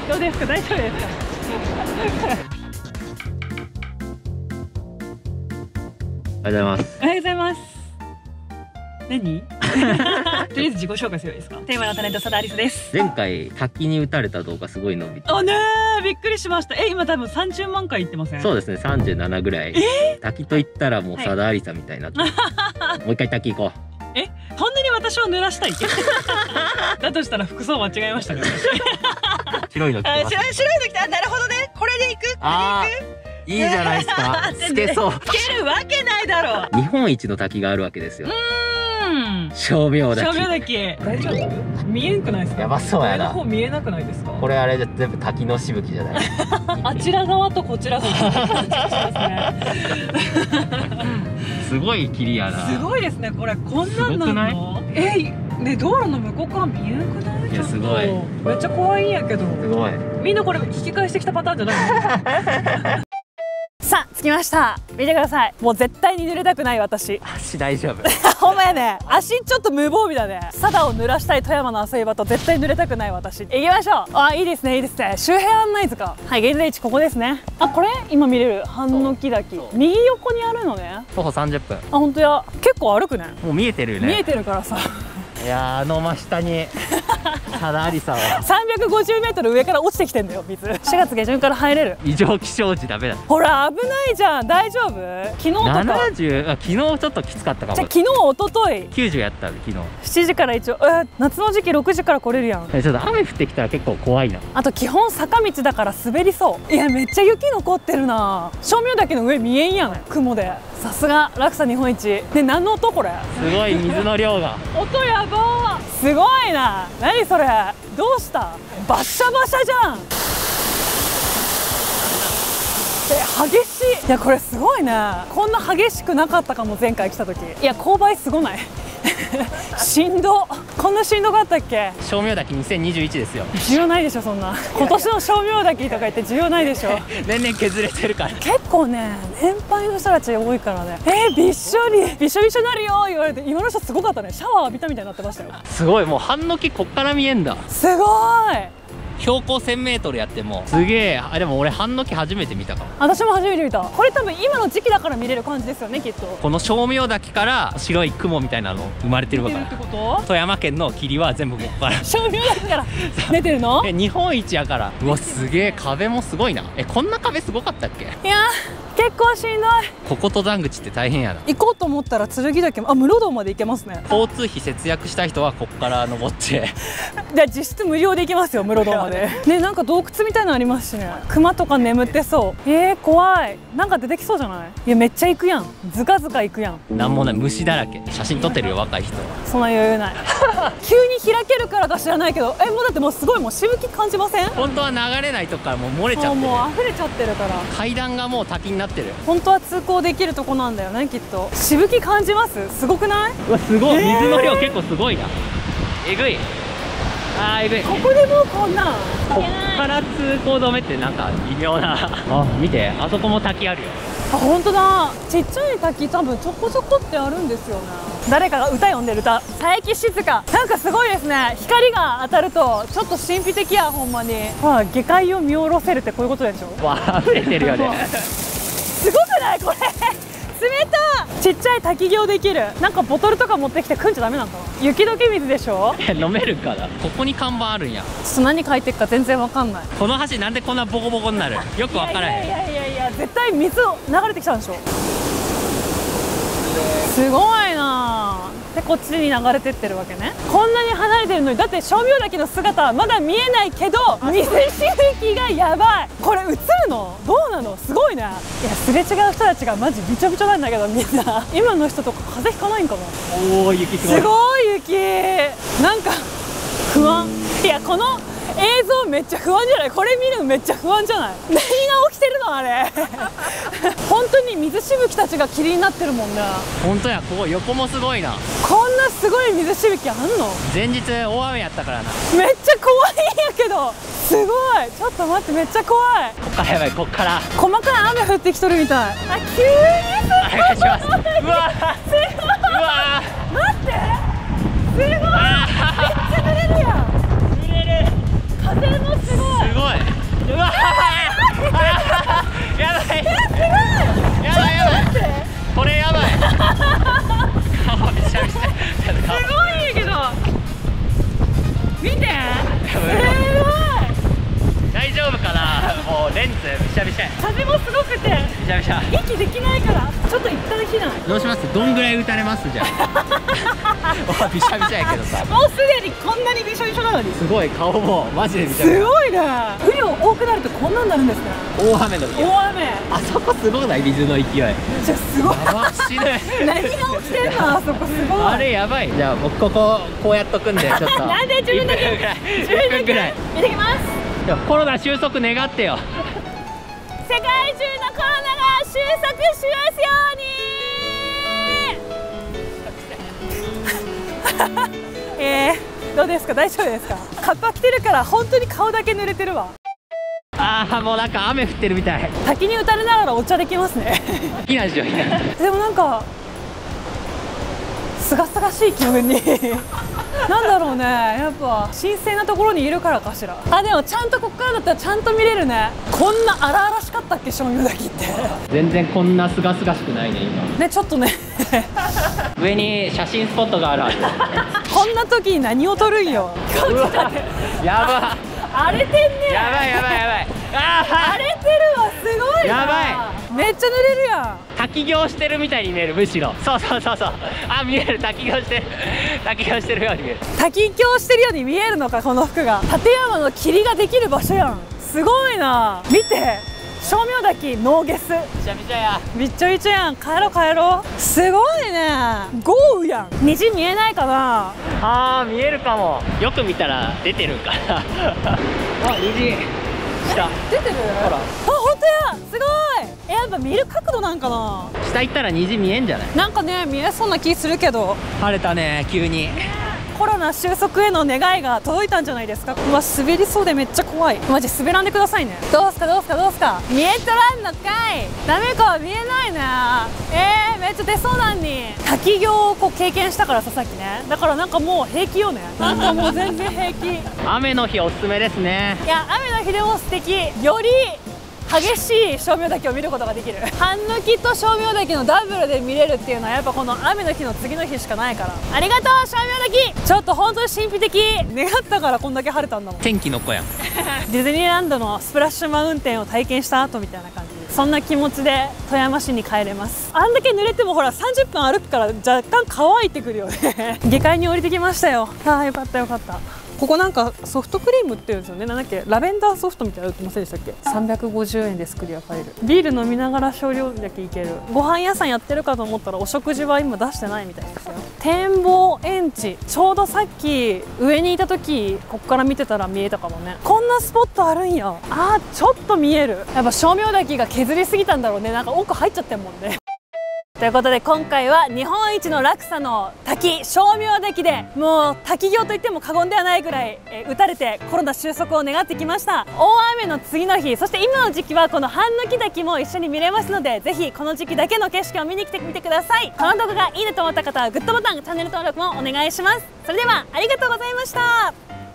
どうですか、大丈夫ですか。 おはようございます。 おはようございます。何とりあえず自己紹介すればいいですか。テーマのタレント、佐田アリスです。 前回滝に打たれた動画すごい伸びて。 あねー、びっくりしました。今多分30万回いってません？ そうですね、37ぐらい。滝と言ったらもう佐田アリサみたいになって、もう一回滝行こう。 こんなに私を濡らしたいだとしたら服装間違えましたね。 白いの着てます。 白いの着た。なるほどね。これでいく。 あー、いいじゃないですか。つけそう。 つけるわけないだろう。 日本一の滝があるわけですよ。 称称名滝。 名滝。大丈夫？見えんくないですか？ やばそうやな。 上の方見えなくないですか？ これあれじゃ全部滝のしぶきじゃない。 あちら側とこちら側。 すごい霧やな。 すごいですね。これこんなんなの？ね、道路の向こうから見えなくない？ いやすごい。 めっちゃ怖いんやけど。 すごい。 みんなこれ引き返してきたパターンじゃないの？さあ着きました。見てください。もう絶対に濡れたくない私。 足大丈夫。 ほんまやね。足ちょっと無防備だね。佐田を濡らしたい富山の遊び場と絶対濡れたくない私。行きましょう。あ、いいですね、いいですね。周辺案内図か。はい、現在地ここですね。あ、これ今見れる半の木滝。右横にあるのね。 徒歩30分。 あ、本当や。結構歩くね。 もう見えてるよね。 見えてるからさ。 いやー、真下に佐田アリサは 350メートル上から落ちてきてんだよ、水。4月下旬から入れる。 異常気象時ダメだ。 ほら危ないじゃん。大丈夫？昨日とか 70、昨日ちょっときつかったかも。 じゃあ昨日一昨日 90やった昨日。 7時から一応夏の時期6時から来れるやん。 ちょっと雨降ってきたら結構怖いな。 あと基本坂道だから滑りそう。いやめっちゃ雪残ってるな。称名岳の上見えんやん、雲で。さすが落差日本一。ね、何の音これ？ すごい水の量が。 音やばー。すごいな。何それ？どうした？バッシャバシャじゃん。激しい。いやこれすごいね。こんな激しくなかったかも、前回来た時。いや勾配すごない？しんど。こんなしんどかったっけ？ 称名滝2021ですよ。 需要ないでしょそんな。今年の称名滝とか言って需要ないでしょ。 年々削れてるから。 結構ね年配の人たち多いからね。びっしょりびしょびしょになるよ言われて、今の人すごかったね。シャワー浴びたみたいになってましたよ。 すごい。もう半の木こっから見えんだ。 すごい。 標高 1000m やってもすげえ。あ、でも俺半の木初めて見たかも。 私も初めて見た。これ多分今の時期だから見れる感じですよね、きっと。 この称名滝から白い雲みたいなの生まれてるわけだ。 ってこと？ 富山県の霧は全部ここから。 称名滝から出てるの？ 日本一やから。うわすげえ。壁もすごいな。こんな壁すごかったっけ？ いや結構しんどい。 ここ登山口って大変やな。 行こうと思ったら剣岳も室堂まで行けますね。 交通費節約した人はここから登ってで実質無料で行きますよ、室堂まで。ね、なんか洞窟みたいなのありますしね。熊とか眠ってそう。怖い。なんか出てきそうじゃない？いやめっちゃ行くやん。ずかずか行くやん。 なんもない。虫だらけ。写真撮ってるよ若い人は。 そんな余裕ない。急に開けるからか知らないけど、もうだってもうすごい、もうしぶき感じません？ 本当は流れないとこからもう漏れちゃってる。 もう溢れちゃってるから。 階段がもう滝になってる。 本当は通行できるとこなんだよね、きっと。しぶき感じます？すごくない？ うわすごい。水の量結構すごいな。えぐい。えぐい。 ここでもうこんなん。 こっから通行止めってなんか微妙な。あ、見て、あそこも滝あるよ。 あ、本当だ。ちっちゃい滝多分ちょこちょこってあるんですよね。誰かが歌読んでる歌。佐伯静香。なんかすごいですね。光が当たるとちょっと神秘的や、ほんまに。ほら、下界を見下ろせるってこういうことでしょ。 わあ、溢れてるよね。 すごくないこれ？冷た。ちっちゃい滝行できる。なんかボトルとか持ってきて汲んじゃダメなのかな。雪解け水でしょ。 飲めるかな。ここに看板あるんや。 ちょっと何書いてるか全然わかんない。 この橋なんでこんなボコボコになる？よくわからへん。 いや絶対水を流れてきたんでしょ。すごいな。でこっちに流れてってるわけね。こんなに離れてるのに。だって称名滝の姿はまだ見えないけど水しぶきがやばい。これ映るの？どうなの？すごいね。いやすれ違う人たちがマジびちょびちょなんだけど、みんな。今の人とか風邪ひかないんかな。 おお、雪すごい。 すごい雪。なんか不安。いやこの映像めっちゃ不安じゃない？これ見るのめっちゃ不安じゃない？何が起きてるのあれ。本当に水しぶきたちが霧になってるもんね。 本当や。ここ横もすごいな。 こんなすごい水しぶきあんの？ 前日大雨やったからな。 めっちゃ怖いんやけど。すごい。ちょっと待って、めっちゃ怖い。 こっからやばい。こっから細かい雨降ってきとるみたい。あ、急にお願いします。うわすごい。うわ待って、すごい。めっちゃ濡れるやん。 濡れる。 風もすごい。 すごい。 ちゃい。 風もすごくてびしゃびしゃ。 息できないからちょっと一旦避難。 どうします？どんぐらい打たれます？じゃあびしゃびしゃやけどさ、 もうすでにこんなにびしょびしょなのに。 すごい顔もマジでびしゃびしゃ。 すごいね。雨量多くなるとこんなんなるんですね。 大雨の日。 大雨。 あそこすごくない？水の勢い。 じゃあすごい。 やば、死ぬ。 何が起きてんのあそこすごい。 あれやばい。じゃあ僕こここうやっとくんでちょっとなんで自分だけ 1分ぐらい自分だけ 1分ぐらい。 行ってきます。 いやコロナ収束願ってよ。 世界中のコロナが収束しますようにどうですか？大丈夫ですか？カッパ着てるから本当に顔だけ濡れてるわ。 ああもうなんか雨降ってるみたい。 滝に打たれながらお茶できますね避難しよう避難。 でもなんかすがすがしい気分になんだろうね、やっぱ神聖なところにいるからかしら。あ、でもちゃんとこっからだったらちゃんと見れるね。こんな荒々しかったっけ、鍾乳滝って全然こんなすがすがしくないね今ね。ちょっとね上に写真スポットがあるはず。 こんな時に何を撮るんよ。 うわやば荒れてんね。 やばいやばいやばい。あ荒れてるわ、すごいな。 やばめっちゃ濡れるやん。 滝行してるみたいに見える。むしろそうそうそうそう。あ見える。滝行してる滝行してるように見える。 滝行してるように見えるのか、この服が。立山の霧ができる場所やん。すごいな。見て、鍾乳滝ノーゲス。 びちゃびちゃや。 びっちょびちょやん。帰ろう帰ろう。すごいね。豪雨やん。虹見えないかな。 あー見えるかも。よく見たら出てるんかなあ虹下出てる。 ほらあ、本当や。すごい。やっぱ見る角度なんかな。 下行ったら虹見えんじゃない？ なんかね、見えそうな気するけど。 晴れたね急に。 コロナ収束への願いが届いたんじゃないですか。うわ、滑りそうでめっちゃ怖い。マジ滑らんでくださいね。どうすかどうすかどうすか。見えとらんのかい。ダメか、見えないね。めっちゃ出そうなんに。滝行をこう経験したからさ、さっきね。だからなんかもう平気よね。なんかもう全然平気。い雨の日おすすめですね。 や、雨の日でも素敵。より激しい鍾乳滝を見ることができる。半抜きと鍾乳滝のダブルで見れるっていうのはやっぱこの雨の日の次の日しかないから。ありがとう鍾乳滝。ちょっと本当に神秘的。願ったからこんだけ晴れたんだもん。 天気の子やんディズニーランドのスプラッシュマウンテンを体験した後みたいな感じ。そんな気持ちで富山市に帰れます。あんだけ濡れてもほら30分歩くから若干乾いてくるよね下界に降りてきましたよ。ああよかったよかった。ここなんかソフトクリーム売ってるんですよね。なんだっけ、ラベンダーソフトみたいなの売ってませんでしたっけ。350円ですクリアファイル。ビール飲みながら少量だけいける。ご飯屋さんやってるかと思ったらお食事は今出してないみたいですよ。展望園地、ちょうどさっき上にいた時こっから見てたら見えたかもね。こんなスポットあるんや。あー、ちょっと見える。やっぱ鍾乳滝が削りすぎたんだろうね。なんか奥入っちゃってんもんねということで今回は日本一の落差の滝、鍾乳滝でもう滝行といっても過言ではないぐらい打たれてコロナ収束を願ってきました。大雨の次の日、そして今の時期はこの半抜き滝も一緒に見れますので、ぜひこの時期だけの景色を見に来てみてください。この動画がいいねと思った方はグッドボタン、チャンネル登録もお願いします。それではありがとうございました。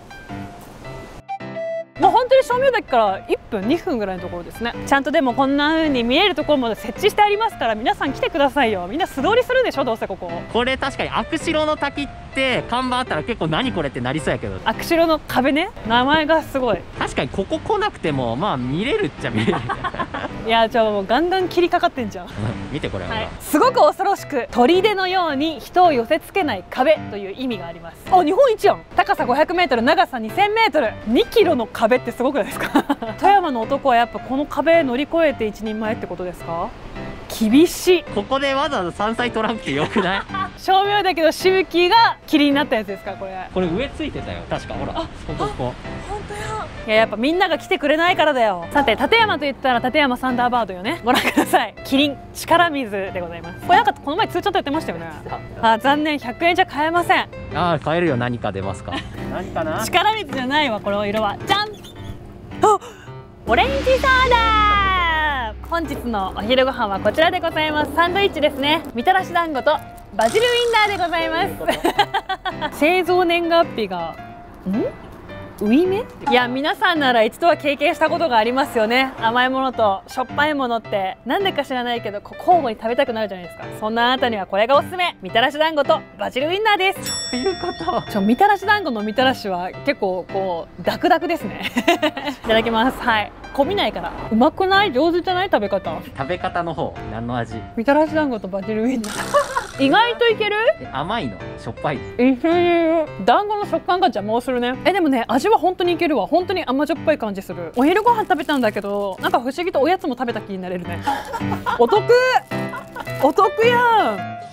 もう本当に鍾乳滝から1分2分ぐらいのところですね。ちゃんとでもこんな風に見えるところまで設置してありますから、皆さん来てくださいよ。みんな素通りするでしょ、どうせここ。 これ確かに悪城の滝って看板あったら結構何これってなりそうやけど、 悪城の壁ね、名前がすごい。 確かにここ来なくてもまあ見れるっちゃ見れるいや、もうガンガン切りかかってんじゃん見てこれ、 はい、すごく恐ろしく砦のように人を寄せつけない壁という意味があります。あ、日本一やん。高さ 500m、 長さ 2000m、 2キロの壁ってすごくないですか富山の男はやっぱこの壁乗り越えて一人前ってことですか。厳しい。 ここでわざわざ山菜取らんくてよくない鍾乳滝のしぶきが霧になったやつですか、これ。 これ上ついてたよ確か。ほらここ本当や。いや、やっぱみんなが来てくれないからだよ。さて、立山といったら立山サンダーバードよね。ご覧ください。キリン力水でございます。これなんかこの前通帳とやってましたよね。あ、残念、100円じゃ買えません。 ああ買えるよ。何か出ますか何かな。 力水じゃないわ、この色は。じゃん。あ、オレンジソーダ。本日のお昼ご飯はこちらでございます。サンドイッチですね。みたらし団子とバジルウインナーでございます製造年月日がウイメ？いや、皆さんなら一度は経験したことがありますよね。甘いものとしょっぱいものってなんでか知らないけど交互に食べたくなるじゃないですか。そんなあなたにはこれがおすすめ、みたらし団子とバジルウインナーです。 ということ。 みたらし団子のみたらしは結構こうダクダクですね。いただきます。はい、こびないから。うまくない？上手じゃない？食べ方。 食べ方の方、何の味？ みたらし団子とバジルウインナー。意外といける？ 甘いの？しょっぱい？ 一緒にいる。団子の食感が邪魔をするね。でもね、味は本当にいけるわ。本当に甘じょっぱい感じする。お昼ご飯食べたんだけど、なんか不思議とおやつも食べた気になれるね。お得。お得やん。